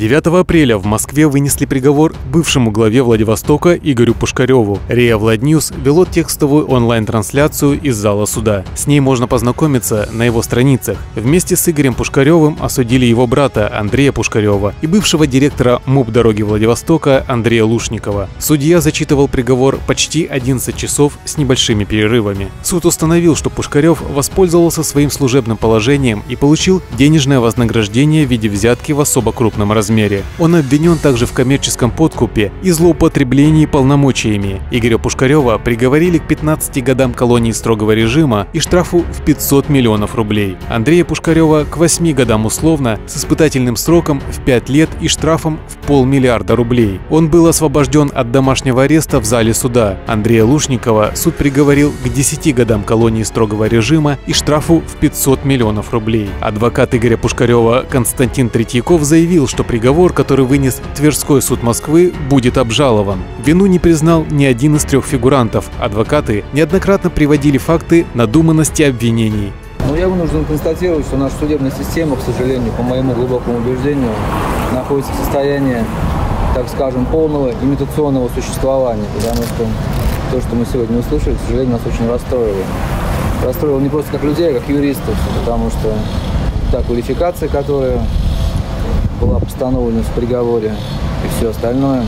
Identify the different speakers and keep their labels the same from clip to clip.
Speaker 1: 9 апреля в Москве вынесли приговор бывшему главе Владивостока Игорю Пушкареву. РИА Владньюз вело текстовую онлайн-трансляцию из зала суда. С ней можно познакомиться на его страницах. Вместе с Игорем Пушкаревым осудили его брата Андрея Пушкарева и бывшего директора МУП «Дороги Владивостока» Андрея Лушникова. Судья зачитывал приговор почти 11 часов с небольшими перерывами. Суд установил, что Пушкарев воспользовался своим служебным положением и получил денежное вознаграждение в виде взятки в особо крупном размере. Он обвинен также в коммерческом подкупе и злоупотреблении полномочиями. Игоря Пушкарева приговорили к 15 годам колонии строгого режима и штрафу в 500 миллионов рублей. Андрея Пушкарева к 8 годам условно с испытательным сроком в 5 лет и штрафом в 500 миллиона рублей. Он был освобожден от домашнего ареста в зале суда. Андрея Лушникова суд приговорил к 10 годам колонии строгого режима и штрафу в 500 миллионов рублей. Адвокат Игоря Пушкарева Константин Третьяков заявил, что приговор, который вынес Тверской суд Москвы, будет обжалован. Вину не признал ни один из 3 фигурантов. Адвокаты неоднократно приводили факты надуманности обвинений.
Speaker 2: Я вынужден констатировать, что наша судебная система, к сожалению, по моему глубокому убеждению, находится в состоянии, так скажем, полного имитационного существования, потому что то, что мы сегодня услышали, к сожалению, нас очень расстроило. Расстроило не просто как людей, а как юристов, потому что та квалификация, которая была постановлена в приговоре и все остальное,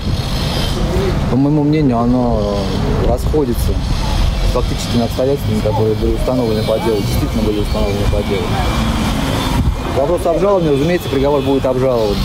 Speaker 2: по моему мнению, оно расходится с фактическими обстоятельствами, которые были установлены по делу, действительно были установлены по делу. Вопрос обжалования, разумеется, приговор будет обжалован.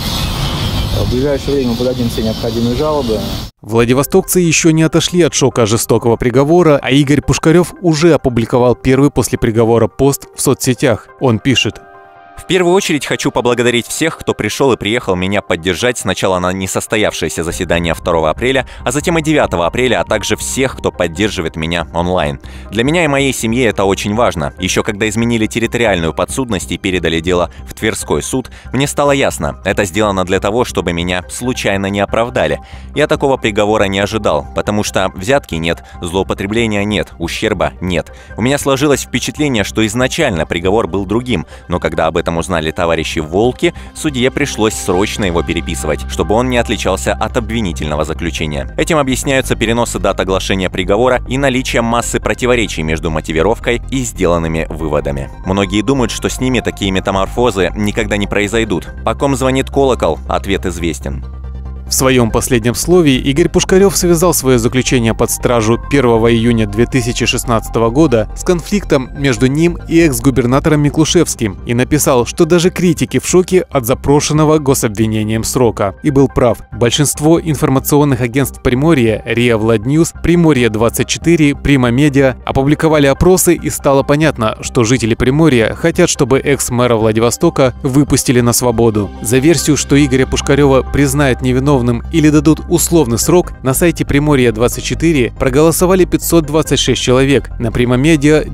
Speaker 2: В ближайшее время мы подадим все необходимые жалобы.
Speaker 1: Владивостокцы еще не отошли от шока жестокого приговора, а Игорь Пушкарев уже опубликовал первый после приговора пост в соцсетях. Он пишет:
Speaker 3: «В первую очередь хочу поблагодарить всех, кто пришел и приехал меня поддержать сначала на несостоявшееся заседание 2 апреля, а затем и 9 апреля, а также всех, кто поддерживает меня онлайн. Для меня и моей семьи это очень важно. Еще когда изменили территориальную подсудность и передали дело в Тверской суд, мне стало ясно, это сделано для того, чтобы меня случайно не оправдали. Я такого приговора не ожидал, потому что взятки нет, злоупотребления нет, ущерба нет. У меня сложилось впечатление, что изначально приговор был другим, но когда об этом узнали товарищи Волки, судье пришлось срочно его переписывать, чтобы он не отличался от обвинительного заключения. Этим объясняются переносы дат оглашения приговора и наличие массы противоречий между мотивировкой и сделанными выводами. Многие думают, что с ними такие метаморфозы никогда не произойдут. По ком звонит колокол, ответ известен.
Speaker 1: В своем последнем слове Игорь Пушкарев связал свое заключение под стражу 1 июня 2016 года с конфликтом между ним и экс-губернатором Миклушевским и написал, что даже критики в шоке от запрошенного гособвинением срока. И был прав. Большинство информационных агентств Приморья, РИА Владньюз, Приморье-24, Прима Медиа опубликовали опросы, и стало понятно, что жители Приморья хотят, чтобы экс-мэра Владивостока выпустили на свободу. За версию, что Игоря Пушкарева признают невиновным или дадут условный срок, на сайте Приморья-24 проголосовали 526 человек, на Прима Медиа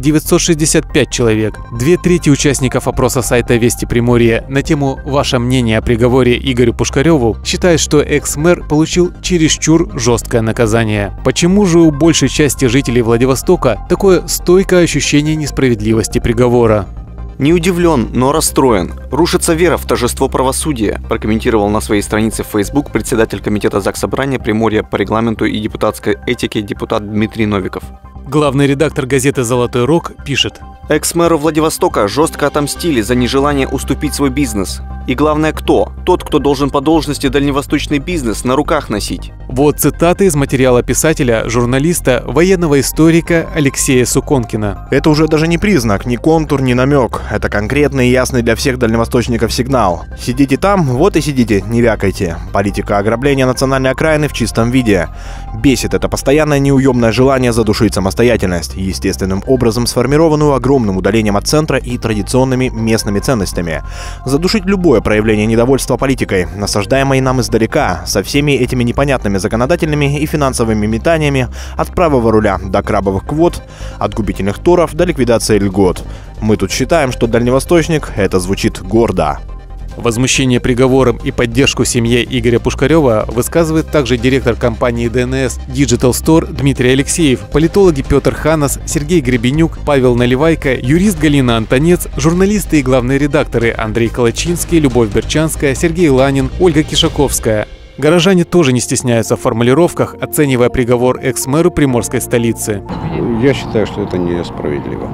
Speaker 1: 965 человек. 2/3 участников опроса сайта Вести Приморья на тему «Ваше мнение о приговоре Игорю Пушкареву» считают, что экс-мэр получил чересчур жесткое наказание. Почему же у большей части жителей Владивостока такое стойкое ощущение несправедливости приговора?
Speaker 4: Не удивлен, но расстроен. Рушится вера в торжество правосудия, прокомментировал на своей странице в Facebook председатель комитета Заксобрания Приморья по регламенту и депутатской этике депутат Дмитрий Новиков.
Speaker 1: Главный редактор газеты «Золотой Рог» пишет:
Speaker 4: экс-мэру Владивостока жестко отомстили за нежелание уступить свой бизнес. И главное, кто? Тот, кто должен по должности дальневосточный бизнес на руках носить.
Speaker 1: Вот цитаты из материала писателя, журналиста, военного историка Алексея Суконкина.
Speaker 5: Это уже даже не признак, ни контур, ни намек. Это конкретный и ясный для всех дальневосточников сигнал. Сидите там, вот и сидите, не вякайте. Политика ограбления национальной окраины в чистом виде. Бесит это постоянное неуемное желание задушить самостоятельность, естественным образом сформированную огромным удалением от центра и традиционными местными ценностями. Задушить любое проявление недовольства политикой, насаждаемой нам издалека, со всеми этими непонятными законодательными и финансовыми метаниями от правого руля до крабовых квот, от губительных торов до ликвидации льгот. Мы тут считаем, что дальневосточник — это звучит гордо.
Speaker 1: Возмущение приговором и поддержку семье Игоря Пушкарева высказывает также директор компании ДНС Digital Store Дмитрий Алексеев, политологи Петр Ханас, Сергей Гребенюк, Павел Наливайко, юрист Галина Антонец, журналисты и главные редакторы Андрей Калачинский, Любовь Берчанская, Сергей Ланин, Ольга Кишаковская. Горожане тоже не стесняются в формулировках, оценивая приговор экс-мэру приморской столицы.
Speaker 6: Я считаю, что это несправедливо.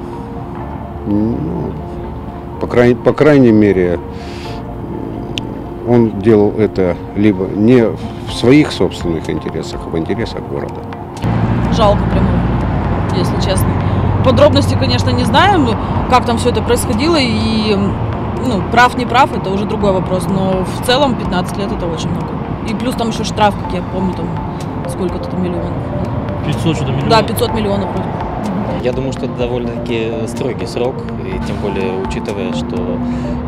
Speaker 6: По крайней мере, он делал это либо не в своих собственных интересах, а в интересах города.
Speaker 7: Жалко прямо, если честно. Подробности, конечно, не знаем, как там все это происходило, и прав, не прав, это уже другой вопрос, но в целом 15 лет это очень много. И плюс там еще штраф, как я помню, там сколько-то там миллионов.
Speaker 8: 500 что-то миллионов?
Speaker 7: Да, 500 миллионов вроде.
Speaker 8: Я думаю, что это довольно-таки строгий срок, и тем более учитывая, что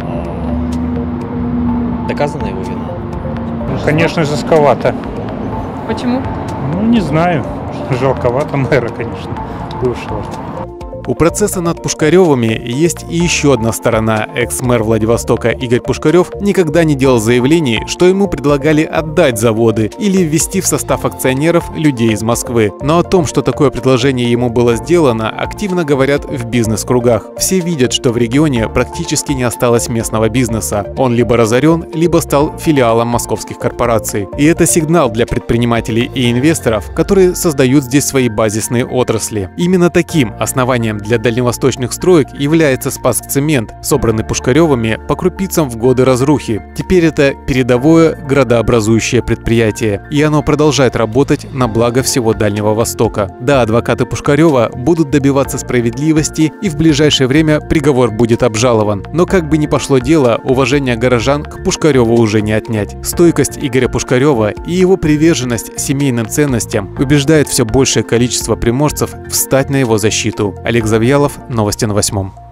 Speaker 8: доказана его вина.
Speaker 9: Конечно, жестковато.
Speaker 7: Почему?
Speaker 9: Не знаю. Жалковато мэра, конечно, бывшего.
Speaker 1: У процесса над Пушкаревыми есть и еще одна сторона. Экс-мэр Владивостока Игорь Пушкарев никогда не делал заявлений, что ему предлагали отдать заводы или ввести в состав акционеров людей из Москвы. Но о том, что такое предложение ему было сделано, активно говорят в бизнес-кругах. Все видят, что в регионе практически не осталось местного бизнеса. Он либо разорен, либо стал филиалом московских корпораций. И это сигнал для предпринимателей и инвесторов, которые создают здесь свои базисные отрасли. Именно таким основанием для дальневосточных строек является Спасск-цемент, собранный Пушкаревыми по крупицам в годы разрухи. Теперь это передовое градообразующее предприятие, и оно продолжает работать на благо всего Дальнего Востока. Да, адвокаты Пушкарева будут добиваться справедливости, и в ближайшее время приговор будет обжалован. Но как бы ни пошло дело, уважение горожан к Пушкареву уже не отнять. Стойкость Игоря Пушкарева и его приверженность семейным ценностям убеждает все большее количество приморцев встать на его защиту. Олег Завьялов, новости на 8.